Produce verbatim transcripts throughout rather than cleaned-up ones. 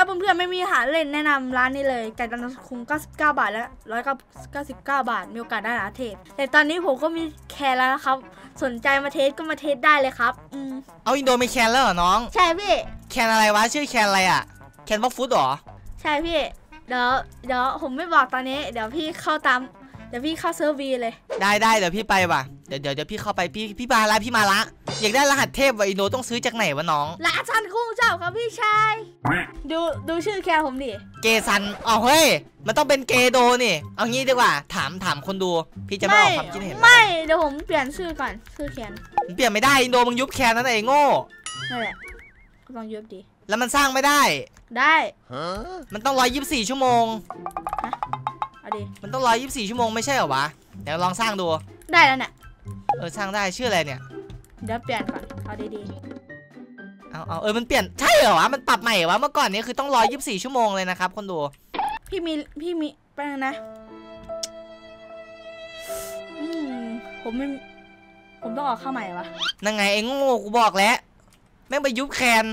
เพื่อนๆไม่มีอาหารเล่นแนะนำร้านนี้เลยไก่ตันคุงเก้าสิบเก้าบาทแล้วร้อยเก้าสิบเก้าบาทมีโอกาสได้อาเทสแต่ตอนนี้ผมก็มีแคร์แล้วนะครับสนใจมาเทสก็มาเทสได้เลยครับอืมเอาอินโดมีแคนแล้วเหรอน้องใช่พี่แคนอะไรวะชื่อแคนอะไรอ่ะแคนบ็อกฟู้ดหรอใช่พี่เดี๋ยวเดี๋ยวผมไม่บอกตอนนี้เดี๋ยวพี่เข้าตามเดี๋ยวพี่เข้าเซิร์ฟวีเลยได้ได้เดี๋ยวพี่ไปว่ะเดี๋ยวเดี๋ยวเดี๋ยวพี่เข้าไปพี่พี่มาละพี่มาละอยากได้รหัสเทพวะอินโดต้องซื้อจากไหนวะน้องร้านซันคุ้งเจ้าครับพี่ชายดูดูชื่อแคร์ผมดิเกซันอ๋อเฮ้ยมันต้องเป็นเกโดนี่เอางี้ดีกว่าถามถามคนดูพี่จะไม่ออกความคิดเห็นไม่เดี๋ยวผมเปลี่ยนชื่อก่อนชื่อแคนเปลี่ยนไม่ได้อินโดมึงยุบแคนนั่นเองโง่นั่นแหละลองยุบดิแล้วมันสร้างไม่ได้ได้มันต้องร้อยยี่สิบสี่ชั่วโมงฮะเอาดิมันต้องร้อยยี่สิบสี่ชั่วโมงไม่ใช่เหรอวะเดี๋ยวลองสร้างดูได้แล้วเนี่ยเออสร้างได้ชื่ออะไรเนี่ยเดี๋ยวเปลี่ยนก่อนเอาดีๆเอาเอาเออมันเปลี่ยนใช่เหรอวะมันปรับใหม่เหรอวะเมื่อก่อนนี้คือต้องร้อยยี่สิบสี่ชั่วโมงเลยนะครับคนดูพี่มีพี่มีแป๊บนึงนะอืมผมไม่ผมต้องออกเข้าใหม่วะนั่งไงไอ้โง่กูบอกแล้วแม่งไปยุบแคน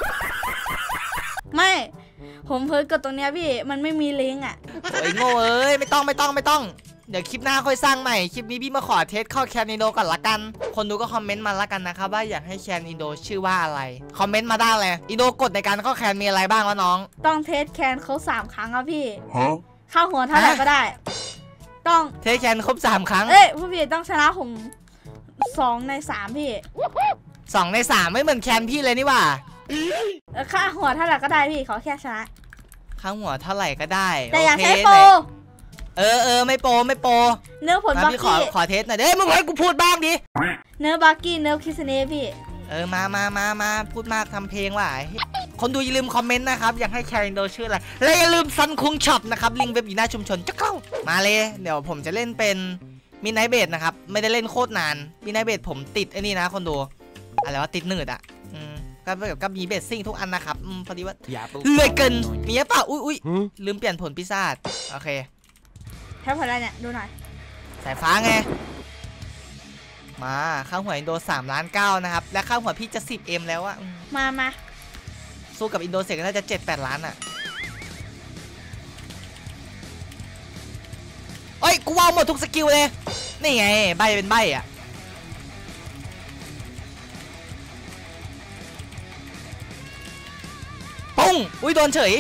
ไม่ผมเพิ่งกดตรงเนี้ยพี่มันไม่มีลิงก์อ่ะไอ้โง่เอ้ยไม่ต้องไม่ต้องไม่ต้องเดี๋ยวคลิปหน้าค่อยสร้างใหม่คลิปนี้พี่มาขอเทสเข้าแคนอินโดก่อนละกันคนดูก็คอมเมนต์มาละกันนะครับว่าอยากให้แคนอินโดชื่อว่าอะไรคอมเมนต์มาได้เลยอินโดกดในการเข้าแคนมีอะไรบ้างวะน้องต้องเทสแคนเขาสามครั้งครับพี่เข้าหัวเท่าไหร่ก็ได้ต้องเทสแคนครบสามครั้งเอ้ยผู้พี่ต้องชนะผมสองในสามพี่สองในสามไม่เหมือนแคนพี่เลยนี่ว่าค่าหัวเท่าไหร่ก็ได้พี่ขอแค่ชนะค่าหัวเท่าไหร่ก็ได้แต่อย่าใช้โปรเออเออไม่โปรไม่โปรเนื้อผลบักกี้ขอเทสหน่อยเด้มึงให้กูพูดบ้างดิเนื้อบักกี้เนื้อคิสเน่พี่เออมามามามาพูดมากทำเพลงว่ะคนดูอย่าลืมคอมเมนต์นะครับอยากให้แคร์อินโดชื่ออะไรและอย่าลืมซันคุงช็อปนะครับลิงก์เว็บอยู่หน้าชุมชนจะเข้ามาเลยเดี๋ยวผมจะเล่นเป็นมิดไนท์เบดนะครับไม่ได้เล่นโคตรนานมิดไนท์เบดผมติดไอ้นี่นะคนดูอะไรว่าติดหนืดอ่ะอืมก็แบบก็มีเบสซิ่งทุกอันนะครับอืมพอดีว่าเลยเกินมีเปล่าอุ้ยอุ้ยลืมเปลี่ยนผลพิซซ่าโอเคแค่ผลอะไรเนี่ยดูหน่อยสายฟ้าไงมาข้าวหัวอินโดสามล้านเก้านะครับและข้าวหัวพี่จะสิบเอ็มแล้วอะมามาสู้กับอินโดเสร็จก็น่าจะเจ็ดแปดล้านอะเอ้ยกูเอาหมดทุกสกิลเลยนี่ไงใบเป็นใบอะปุ้งอุ้ยโดนเฉย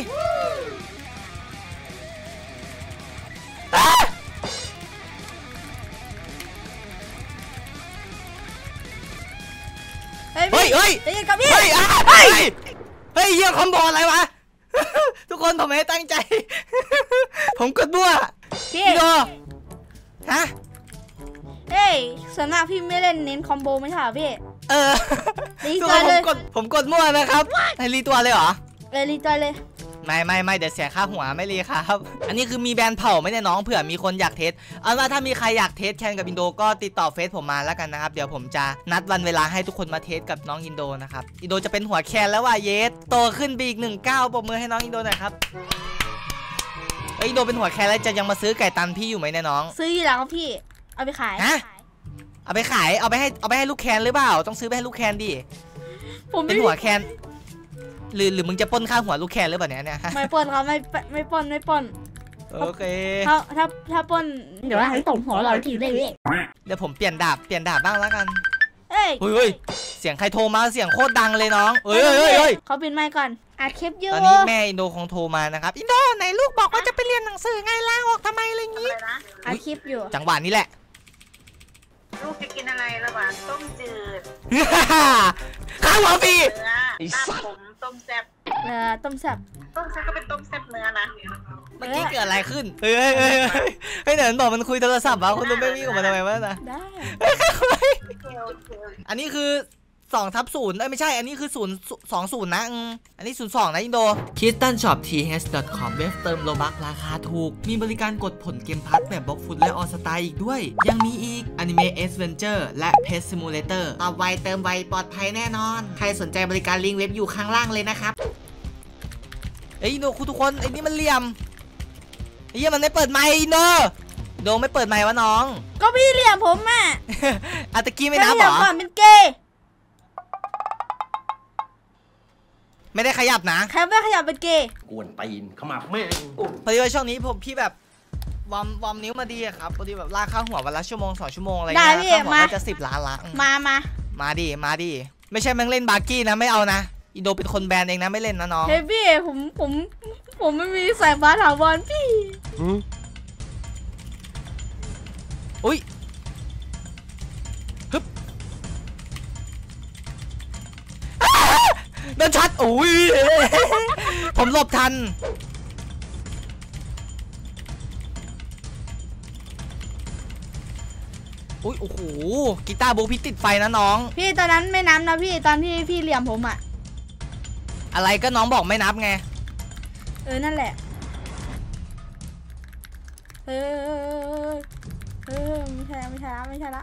เฮ้ยเฮ้ยเฮ้ยเฮ้ยเฮ้ยเฮ้ยเยี่ยมคอมโบอะไรวะทุกคนผมไม่ตั้งใจผมกดบัวพี่โดฮะเฮ้ยส่วนมากพี่ไม่เล่นเน้นคอมโบไม่ใช่เหรอพี่เออรีตัวเลยผมกดผมกดมั่วนะครับให้รีตัวเลยเหรอเออรีตัวเลยไม่ไม่ไม่เดี๋ยวเสียค่าหัวไม่รีครับอันนี้คือมีแบรนด์เผาไม่ได้น้องเผื่อมีคนอยากเทสเอาว่าถ้ามีใครอยากเทสแคนกับอินโดก็ติดต่อเฟซผมมาแล้วกันนะครับเดี๋ยวผมจะนัดวันเวลาให้ทุกคนมาเทสกับน้องอินโดนะครับอินโดจะเป็นหัวแคนแล้วว่ะเยสโตขึ้นไปอีกหนึ่งเก้าปรบมือให้น้องอินโดหน่อยครับอินโดเป็นหัวแคนแล้วจะยังมาซื้อไก่ตันพี่อยู่ไหมเนี่ยน้องซื้ออยู่แล้วพี่เอาไปขายฮะเอาไปขายเอาไปให้เอาไปให้ลูกแคนหรือเปล่าต้องซื้อไปให้ลูกแคนดิผมเป็นหัวแคนหรือหรือมึงจะป้นข้าวหัวลูกแคนหรือเปล่าเนี่ยเนี่ยไม่ป้นครับไม่ไม่ป้นไม่ป้นโอเคถ้าถ้าถ้าป้นเดี๋ยวให้ตบหัวเราทีได้เลยเดี๋ยวผมเปลี่ยนดาบเปลี่ยนดาบบ้างแล้วกันเอ้ยเฮ้ยเสียงใครโทรมาเสียงโคตรดังเลยน้องเฮ้ยเฮ้ยเฮ้ยเขาปิดไมค์ก่อนอัดคลิปอยู่ตอนนี้แม่อินโดคงโทรมานะครับอินโดไหนลูกบอกว่าจะไปเรียนหนังสือไงลาออกทำไมอะไรงี้อัดคลิปอยู่จังหวะนี้แหละลูกจะกินอะไรระหว่างต้มจืดข้าวหัวปีลาบผมต้มแซ่บเออต้มแซ่บต้มแซ่บก็เป็นต้มแซ่บเนื้อนะเมื่อกี้เกิดอะไรขึ้นเฮ้ยเฮ้ยเฮ้ยเฮ้ยเดี๋ยวบอกมันคุยโทรศัพท์วะคุณรู้ไม่วิ่งออกมาทำไมวะนะได้อันนี้คือสองทับศูนย์เอ้ยไม่ใช่อันนี้คือศูนย์สองศูนย์นะอันนี้ศูนย์สองนะอินโด คิสตันช็อป ที เอช ดอท คอม เว็บเติมโลบัคราคาถูกมีบริการกดผลเกมพัทแบบบล็อกฟุตและออสตาอีกด้วยยังมีอีก Anime Adventure และ Pet Simulator ตอบไวเติมไวปลอดภัยแน่นอนใครสนใจบริการลิงก์เว็บอยู่ข้างล่างเลยนะครับเอ้ยอินโดคุณทุกคนไอ้นี่มันเหลี่ยมไอ้เหี้ยมันไม่เปิดไมค์อินโดโดไม่เปิดไมค์วะน้องก็พี่เหลี่ยมผมอ่ะอาตะกี้ไม่นับหรอเป็นเกย์ไไม่ได้ขยับนะใครไม่ขยับเป็นเกย์กวนตีนขมับแม่พอดีว่าช่วงนี้ผมพี่แบบวอมวอมนิ้วมาดีครับพอดีแบบลากข้าวหัววันละชั่วโมงสองชั่วโมงอะไรเงี้ยข้าวหัวก็จะสิบล้านละมามามาดิมาดิไม่ใช่แม่งเล่นบาร์กี้นะไม่เอานะอินโดเป็นคนแบนเองนะไม่เล่นนะน้องเฮ้ยพี่ผมผมผมไม่มีสายฟ้าถาวรพี่อุ้ยฮึบโดนช็อตอุ้ยผมหลบทันอุ้ยโอ้โหกีตาร์บุ๊กพี่ติดไฟนะน้องพี่ตอนนั้นไม่นับนะพี่ตอนที่พี่เหลี่ยมผมอะอะไรก็น้องบอกไม่นับไงเออนั่นแหละเออเออไม่ใช่ไม่ใช่ละไม่ใช่ละ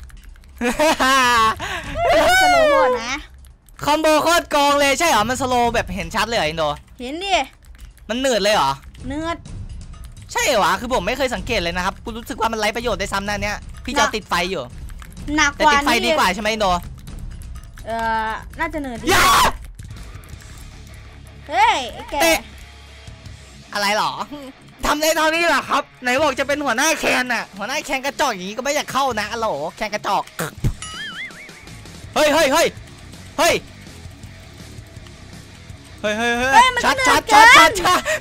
สโลว์โคตรนะคอมโบโคตรโกงเลยใช่เหรอมันสโลว์แบบเห็นชัดเลยเหรออินโดเห็นดิมันเหนืดเลยเหรอเหนืดใช่เหรอวะคือผมไม่เคยสังเกตเลยนะครับกูรู้สึกว่ามันไร้ประโยชน์ได้ซ้ำนั่นเนี้ยพี่จะติดไฟอยู่หนักกว่าแต่ติดไฟดีกว่าใช่ไหมอินโดเออน่าจะเหนืดดีเฮ้ยแกอะไรหรอทำในตอนนี้เหรอครับไหนบอกจะเป็นหัวหน้าแคนน่ะหัวหน้าแคนกระจอกอย่างนี้ก็ไม่อยากเข้านะอะโหลแคนกระจอกเฮ้ยเฮ้ยเฮ้ยเฮ้ยเฮ้ยเฮ้ยเฮ้ยชัดชัดชัดชัดชัด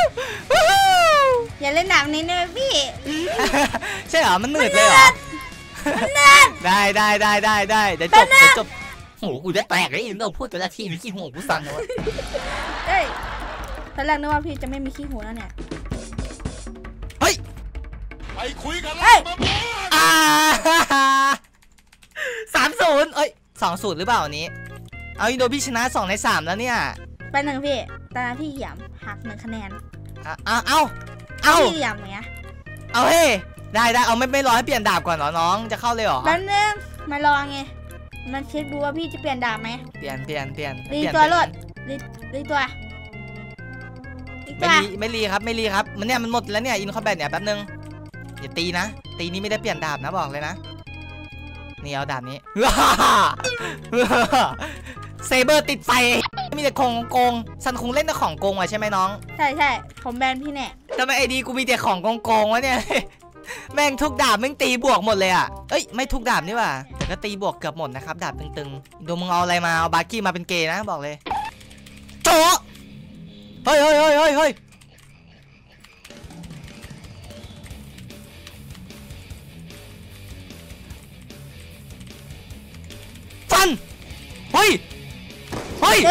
อย่าเล่นหนักนี้นะพี่ใช่เหรอมันเหนื่อยเลยเหรอได้ได้ได้ได้ได้เดี๋ยวจบเดี๋ยวจบโหกูจะแตกเลยอินโดพูดตัวละทีมีขี้หัวกูสั่นเลยเฮ้ยตอนแรกนึกว่าพี่จะไม่มีขี้หูแล้วเนี่ยเฮ้ยไปคุยกันเฮ้ยสามศูนย์เอ้ยสองศูนย์หรือเปล่าอันนี้เอาอินโดพี่ชนะสองในสามแล้วเนี่ยไปหนึ่งพี่ตอนนั้นพี่เหยียบหักหนึ่งคะแนนอ่ะเอาเอาเอาพี่เหยียบไงเอาเฮ้ได้ได้เอาไม่ไม่รอให้เปลี่ยนดาบก่อนเหรอน้องจะเข้าเลยเหรอแป๊บนึงมาลองไงมันเช็คดูว่าพี่จะเปลี่ยนดาบไหมเปลี่ยนเปลี่ยนเปลี่ยนรีตัวรถรีรีตัวไม่รีไม่รีครับไม่รีครับมันเนี่ยมันหมดแล้วเนี่ยอินคอมแบทเนี่ยแป๊บนึงอย่าตีนะตีนี้ไม่ได้เปลี่ยนดาบนะบอกเลยนะนี่เอาดาบนี้เซเบอร์ติดไฟมีแต่ของโกงซันคงเล่นแต่ของโกงว่ะใช่ไหมน้องใช่ใช่ผมแบนพี่แน่ทำไมไอดีกูมีแต่ของโกงวะเนี่ยแม่งทุกดาบแม่งตีบวกหมดเลยอ่ะเอ้ยไม่ทุกดาบนี่ว่ะแต่ก็ตีบวกเกือบหมดนะครับดาบตึงๆดูมึงเอาอะไรมาเอาบาร์กี้มาเป็นเกย์นะบอกเลยโจเฮ้ยเฮ้ยเฮ้ยเฮ้ยเฮ้ยฟันเฮ้ยเฮ้ย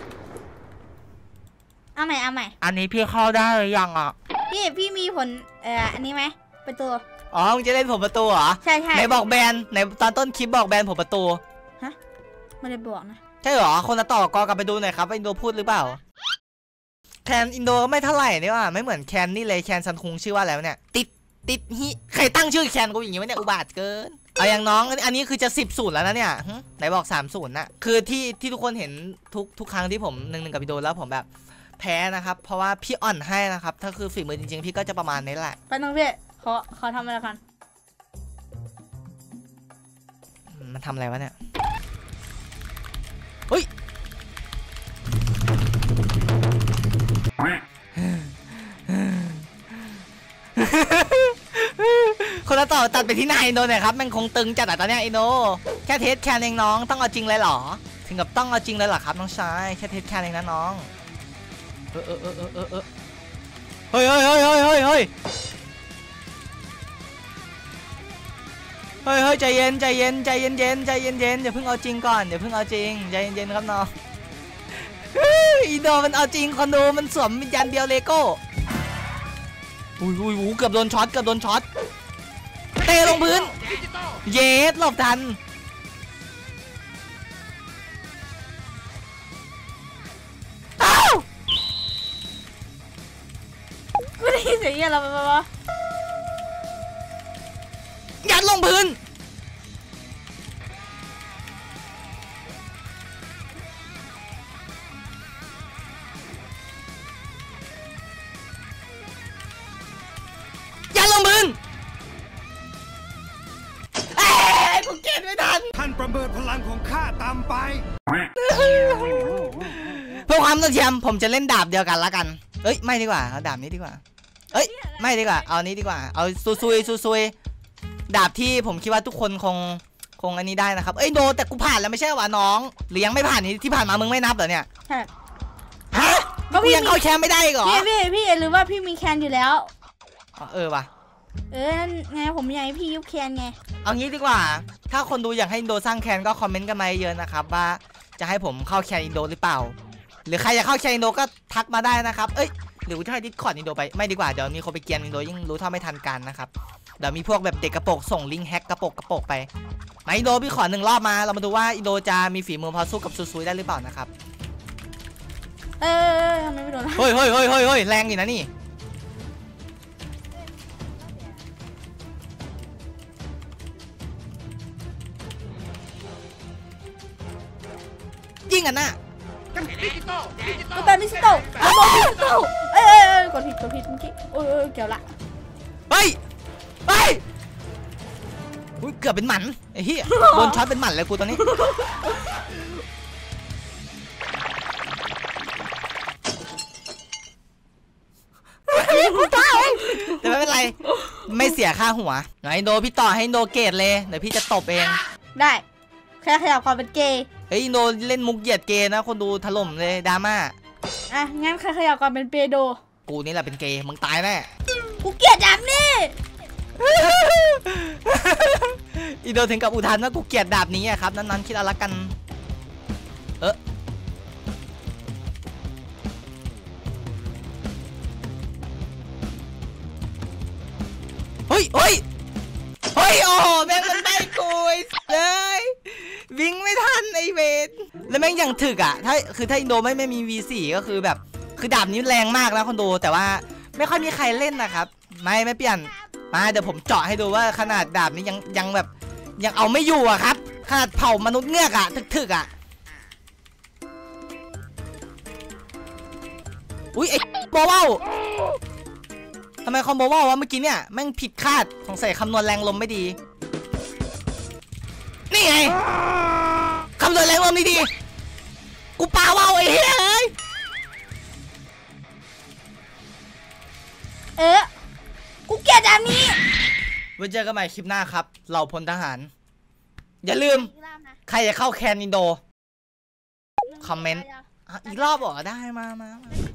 เอาใหม่เอาใหม่อันนี้พี่เข้าได้หรือยังอ่ะพี่พี่มีผลเอ่ออันนี้ไหมประตูอ๋อมึงจะเล่นผมประตูเหรอใช่ใช่ไหนบอกแบนไหนตอนต้นคลิปบอกแบนผมประตูฮะไม่ได้บอกนะใช่เหรอคนละต่อกอกลับไปดูหน่อยครับอินโดพูดหรือเปล่าแคนอินโดก็ไม่เท่าไหร่นี่ว่าไม่เหมือนแคนนี่เลยแคนซันคุงชื่อว่าอะไรเนี่ยติดติดฮิใครตั้งชื่อแคนกูอย่างงี้วะเนี่ยอุบาทเกินเอาอย่างน้องอันนี้คือจะสิบศูนย์แล้วนะเนี่ยไหนบอกสามศูนย์นะคือที่ที่ทุกคนเห็นทุกทุกครั้งที่ผมหนึ่งหนึ่งกับอินโดแล้วผมแบบแพ้นะครับเพราะว่าพี่อ่อนให้นะครับถ้าคือฝีมือจริงๆพี่ก็จะประมาณนี้แหละไปน้องพี่ขอขอทำอะไรกันมันทำอะไรวะเนี่ยเฮ้ยคนละต่อตัดไปที่นายอินโดเนี่ยครับมันคงตึงจัดอ่ะตอนเนี้ยอินโดแค่เทสแคนเองน้องต้องเอาจริงเลยเหรอถึงกับต้องเอาจริงเลยเหรอครับน้องชายแค่เทสแคนเองนะน้องเออเออเออเออเออเออเฮ้ยเฮ้ยเฮ้ยเฮ้ยเฮ้ยเฮ้ยเฮ้ยเฮ้ยใจเย็นใจเย็นใจเย็นเย็นใจเย็นเย็นอย่าเพิ่งเอาจริงก่อนอย่าเพิ่งเอาจริงใจเย็นเย็นครับน้องอินโดมันเอาจริงคอนโดมันสวมยันเดียวเลโก้อุ้ยอุ้ยอุ้ยเกือบโดนช็อตเกือบโดนช็อตเตะลงพื้นเยสหลบทันอ้าวไม่ได้เสียงอะไรมาปะยัดลงพื้นยัดลงพื้นเอ้ยกูเก็บไม่ทันท่านประเมินพลังของข้าตามไปเพื่อควความเท่าเทียมผมจะเล่นดาบเดียวกันละกันเอ้ยไม่ดีกว่าเอาดาบนี้ดีกว่าเอ้ยไม่ดีกว่าเอานี้ดีกว่าเอาซุยซุยซุยซุยดาบที่ผมคิดว่าทุกคนคงคงอันนี้ได้นะครับเอ้ยโดแต่กูผ่านแล้วไม่ใช่หรอน้องหรือยังไม่ผ่านที่ผ่านมามึงไม่นับเหรอเนี่ยฮะก็ยังเข้าแชมป์ไม่ได้เหรอพี่พี่พี่หรือว่าพี่มีแคนอยู่แล้วเออว่ะเออนั่นไงผมอยากให้พี่ยุบแคนไงเอางี้ดีกว่าถ้าคนดูอยากให้อินโดสร้างแคนก็คอมเมนต์กันมาเยอะนะครับว่าจะให้ผมเข้าแคนอินโดหรือเปล่าหรือใครอยากเข้าแคนอินโดก็ทักมาได้นะครับเอ้ยหรือจะให้ดิสคอร์ดอินโดไปไม่ดีกว่าเดี๋ยวมีคนไปเกียนอินโดยิ่งรู้เท่าไม่ทันกันนะครับเดี๋ยวมีพวกแบบเด็กกระโปงส่งลิงก์แฮกกระโปงกระโปงไปมาอินโดพี่ขอหนึ่งรอบมาเรามาดูว่าอินโดจะมีฝีมือพอสู้กับซูซุยได้หรือเปล่านะครับเออทำไมไม่โดนเฮ้ยเฮ้ยเฮ้ยเฮ้ยเฮ้ยแรงอยู่นะนี่ยิงกันน่ะก็ตอนมิสโต้ก็ตอนมิสโต้เอ้ยเอ้ยกดผิดกดผิดเมื่อกี้โอ้ยเกี่ยวละเฮ้ยเฮ้ยเกือบเป็นหมันไอ้เหี้ยโดนช็อตเป็นหมันเลยกูตอนนี้กูตายแต่ไม่เป็นไรไม่เสียค่าหัวไหนโดพี่ต่อให้โดเกตเลยเดี๋ยวพี่จะตบเองได้แค่ขยับความเป็นเกย์เฮ้ยโดเล่นมุกเหยียดเกย์นะคนดูถล่มเลยดราม่าอ่ะงั้นใครขยับความเป็นเปโดกูนี่แหละเป็นเกย์มึงตายแน่กูเกลียดดาบนี่อีโดถึงกับอุทานว่ากูเกลียดดาบนี้อะครับนั้นๆคิดเอาละกันเออเฮ้ยเฮ้ยเฮ้ยโอ้แม่งมันได้กูเลยวิ่งไม่ทันไอเวทแล้วแม่งยังถึกอ่ะถ้าคือถ้าอินโดไม่ไม่มี วี สี่ ก็คือแบบคือดาบนี้แรงมากนะคนดูแต่ว่าไม่ค่อยมีใครเล่นนะครับไม่ไม่เปลี่ยนมาเดี๋ยวผมเจาะให้ดูว่าขนาดดาบนี้ยังยังแบบยังเอาไม่อยู่อะครับขนาดเผ่ามนุษย์เงือกอะถึกๆอะอุ้ยไอ้โบว์ทำไมคอมโบว่าวะเมื่อกี้เนี่ยแม่งผิดคาดสงสัยคำนวณแรงลมไม่ดีนี่ไงคำนวณแรงลมนี่ดีกูปาว่าวไอ้เฮ้ยเอ๊ะกูเกลียดอันนี้ไว้เจอกันใหม่คลิปหน้าครับเหล่าพลทหารอย่าลืมใครจะเข้าแคนอินโดคอมเมนต์อีกรอบบอกได้มามา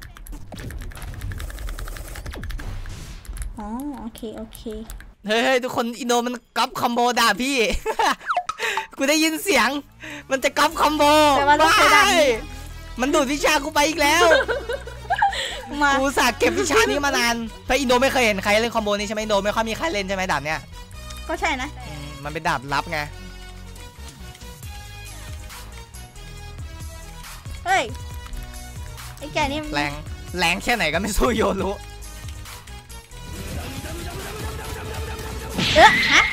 อ๋อโอเคโอเคเฮ้ยทุกคนอินโดมันก๊อปคอมโบด่าพี่กูได้ยินเสียงมันจะก๊อปคอมโบไม่มันดูดวิชากูไปอีกแล้วกูสาเก็บวิชานี้มานานเพราะอินโดไม่เคยเห็นใครเล่นคอมโบนี้ใช่ไหมอินโดไม่ค่อยมีใครเล่นใช่ไหมดาบเนี้ยก็ใช่นะมันเป็นดาบลับไงเฮ้ยไอ้แกนี่แรงแรงแค่ไหนก็ไม่สู้โยรุเออฮะ